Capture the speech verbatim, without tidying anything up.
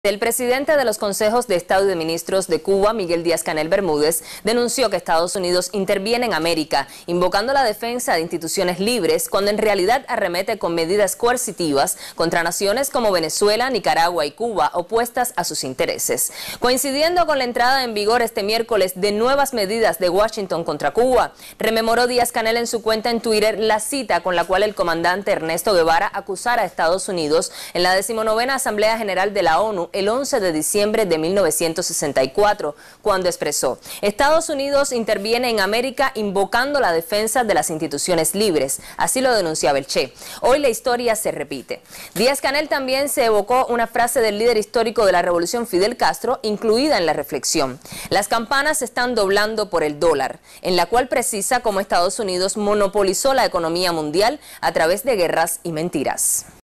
El presidente de los Consejos de Estado y de Ministros de Cuba, Miguel Díaz-Canel Bermúdez, denunció que Estados Unidos interviene en América, invocando la defensa de instituciones libres, cuando en realidad arremete con medidas coercitivas contra naciones como Venezuela, Nicaragua y Cuba, opuestas a sus intereses. Coincidiendo con la entrada en vigor este miércoles de nuevas medidas de Washington contra Cuba, rememoró Díaz-Canel en su cuenta en Twitter la cita con la cual el comandante Ernesto Guevara acusara a Estados Unidos en la decimonovena Asamblea General de la ONU el once de diciembre de mil novecientos sesenta y cuatro, cuando expresó: Estados Unidos interviene en América invocando la defensa de las instituciones libres. Así lo denunciaba el Che. Hoy la historia se repite. Díaz-Canel también se evocó una frase del líder histórico de la revolución, Fidel Castro, incluida en la reflexión: las campanas se están doblando por el dólar, en la cual precisa cómo Estados Unidos monopolizó la economía mundial a través de guerras y mentiras.